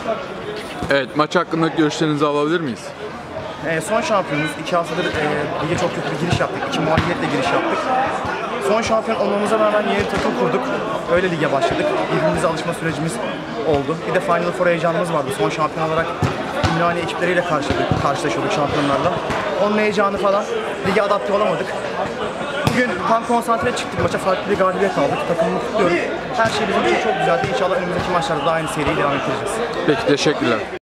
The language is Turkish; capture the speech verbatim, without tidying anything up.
Evet, maç hakkında görüşlerinizi alabilir miyiz? E, son şampiyonuz. iki haftadır e, lige çok kötü bir giriş yaptık. İki mağlubiyetle giriş yaptık. Son şampiyon olmamıza rağmen yeni bir takım kurduk. Öyle lige başladık. Birbirimize alışma sürecimiz oldu. Bir de Final Four heyecanımız vardı. Son şampiyon olarak Ümraniye ekipleriyle karşılaşıyorduk, karşılaşıyorduk şampiyonlarla. Onun heyecanı falan. Lige adapte olamadık. Bugün tam konsantre çıktık maça. Farklı bir galibiyet aldık. Takımımı kutluyorum. Her şey bizim için çok güzeldi. İnşallah önümüzdeki maçlarda da aynı seriyi devam ettireceğiz. Peki, teşekkürler.